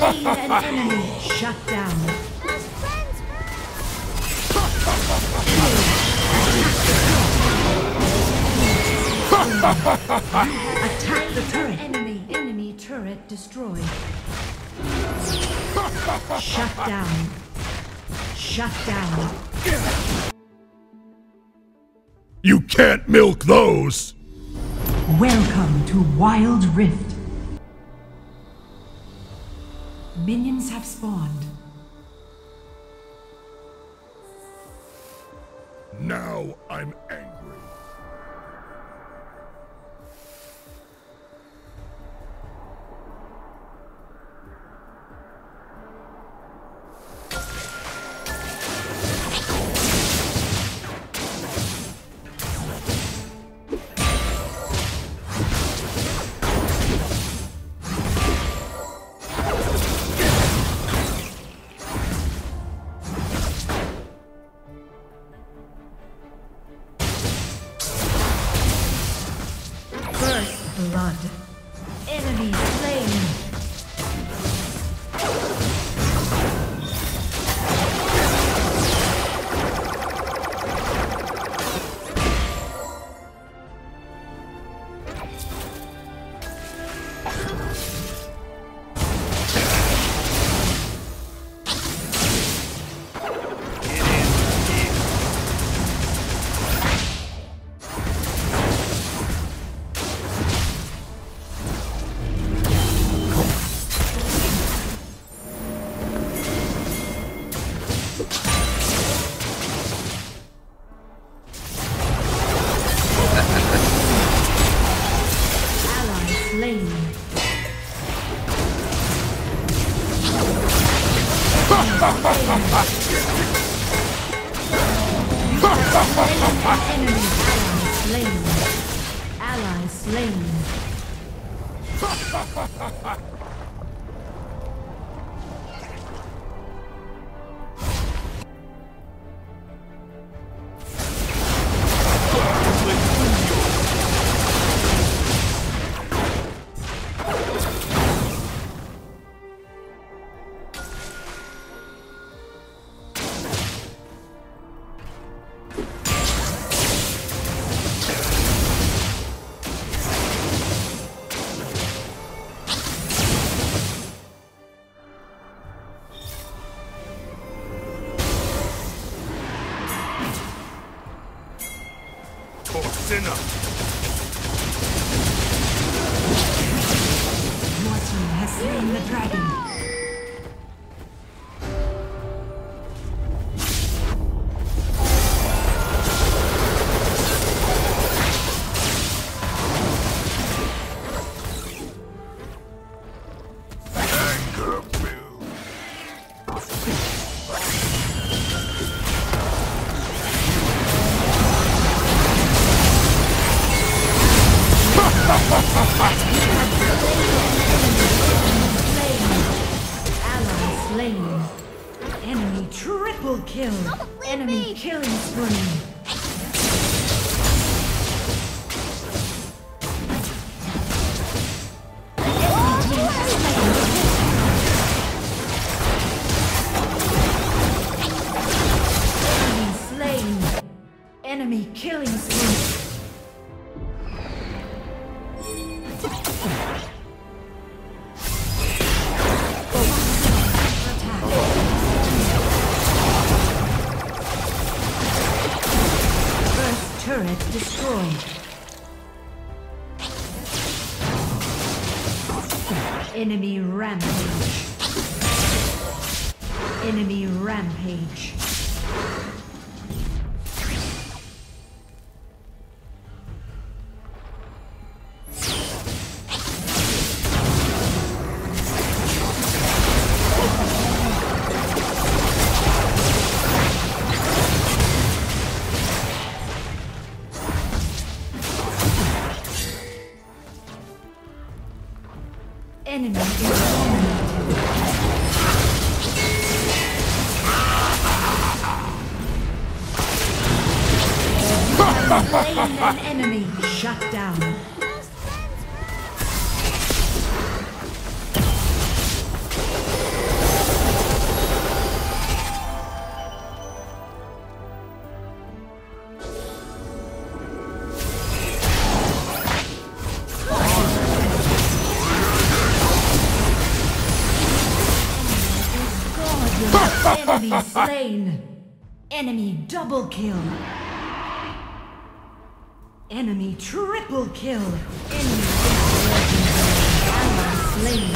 slain an enemy. Shut down. Attack the turret. Enemy turret destroyed. Shut down. Shut down. You can't milk those! Welcome to Wild Rift. Minions have spawned. Now I'm angry. Blood. Enemy slain. Ally slain. Your team has slain the dragon. Enemy triple kill. Enemy killing spree. Enemy slain. Enemy killing spree. Turret destroyed. Enemy rampage. Enemy rampage. Enemy is eliminated. Slain an enemy. Shut down. Enemy slain. Enemy double kill. Enemy triple kill. Enemy ally slain.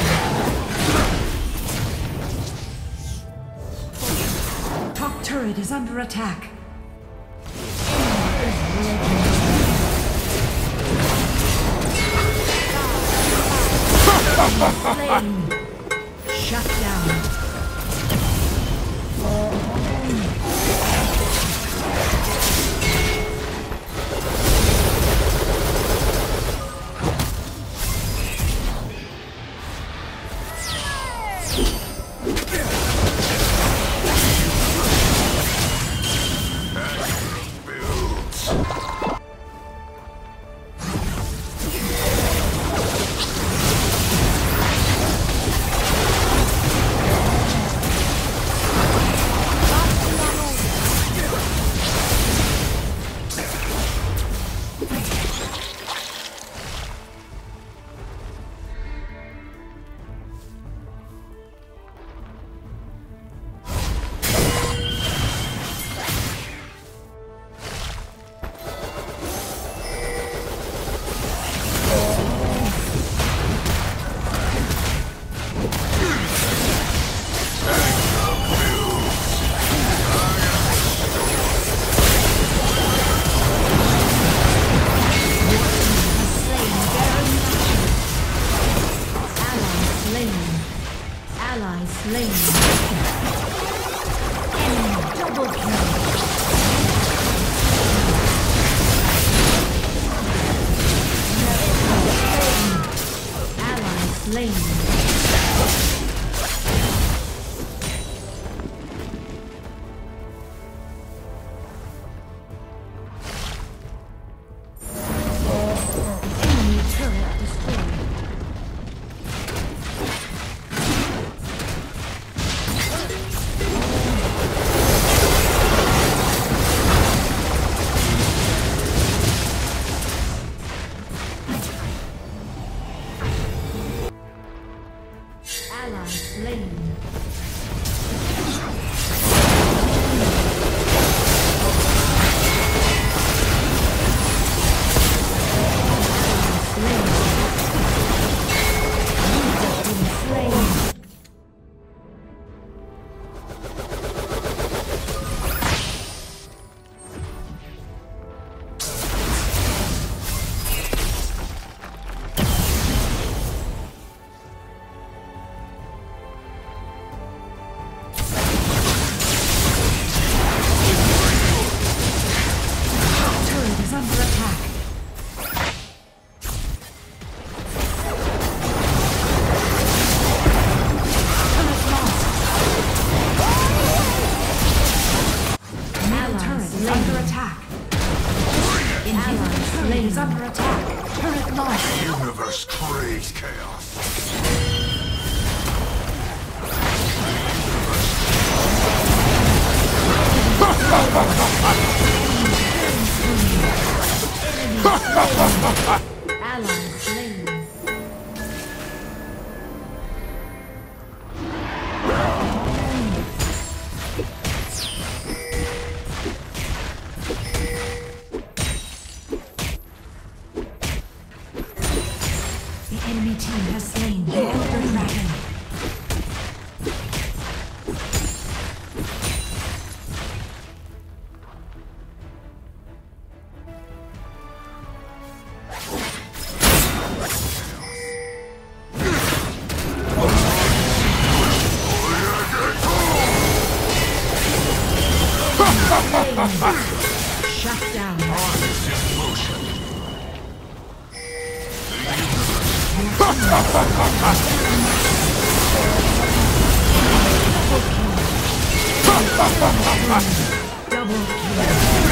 Top turret is under attack. Slain. Shut down. Ally slain. Enemy double kill. Ally slain. Ally slain. Is under attack. Turret lost. Universe craves chaos. Ally slain. Enemy team has slain the Elder Dragon. Shut down. Double kill.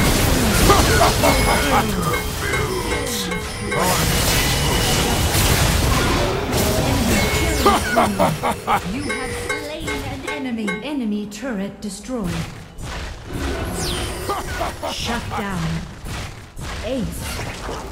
You have slain an enemy. Enemy turret destroyed. Shut down. Ace.